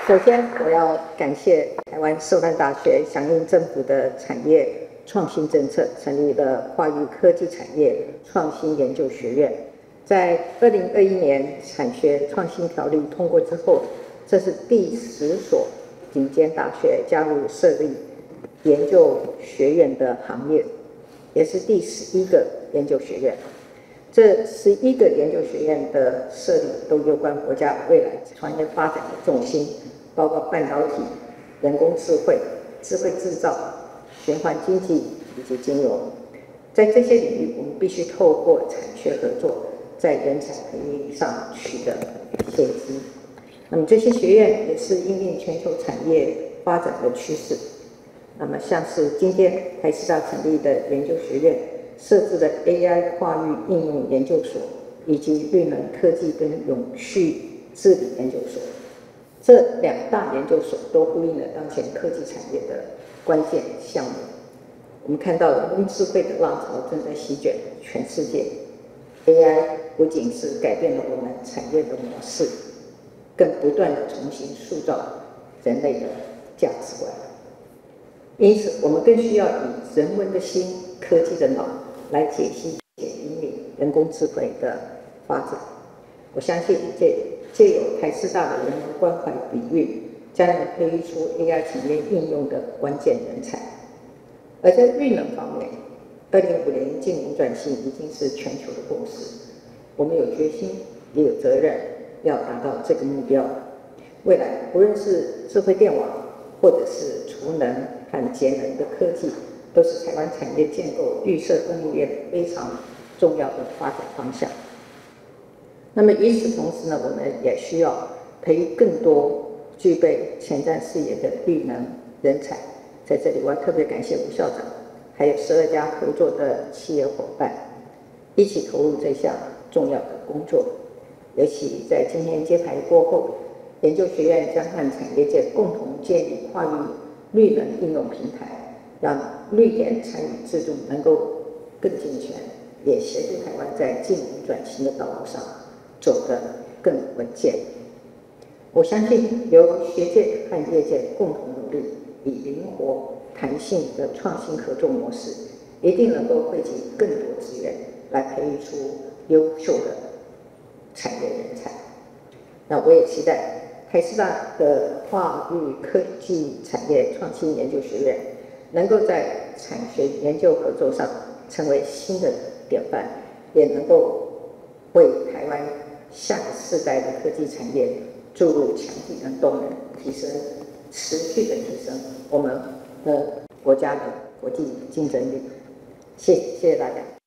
首先，我要感谢台湾师范大学响应政府的产业创新政策，成立了跨域科技产业创新研究学院。在2021年产学创新条例通过之后，这是第10所顶尖大学加入设立研究学院的行列，也是第11个研究学院。这11个研究学院的设立都有关国家未来产业发展的重心，包括半导体、人工智慧、智慧制造、循环经济以及金融。在这些领域，我们必须透过产学合作，在人才培育上取得先机。那么这些学院也是因应全球产业发展的趋势。那么像是今天台师大成立的研究学院，设置的 AI 跨域应用研究所，以及绿能科技跟永续治理研究所，这2大研究所都呼应了当前科技产业的关键项目。我们看到人工智慧的浪潮正在席卷全世界 ，AI 不仅是改变了我们产业的模式，更不断的重新塑造人类的价值观。因此，我们更需要以人文的心、科技的脑来解析引领人工智慧的发展。我相信借有台师大的人文关怀底蕴，将能培育出 AI 产业应用的关键人才。而在绿能方面，2050年净零转型已经是全球的共识，我们有决心，也有责任要达到这个目标。未来，无论是智慧电网，或者是储能和节能的科技，都是台湾产业建构绿色供应链非常重要的发展方向。那么与此同时呢，我们也需要培育更多具备前瞻视野的绿能人才。在这里，我要特别感谢吴校长，还有12家合作的企业伙伴，一起投入这项重要的工作。尤其在今天揭牌过后，研究学院将和产业界共同建立跨域绿能应用平台，让绿电参与制度能够更健全，也协助台湾在净零转型的道路上走得更稳健。我相信由学界和业界共同努力，以灵活弹性的创新合作模式，一定能够汇集更多资源，来培育出优秀的产业人才。那我也期待台师大的跨域科技产业创新研究学院能够在产学研究合作上成为新的典范，也能够为台湾下个世代的科技产业注入强劲的动能，持续的提升我们的国家的国际竞争力。谢谢大家。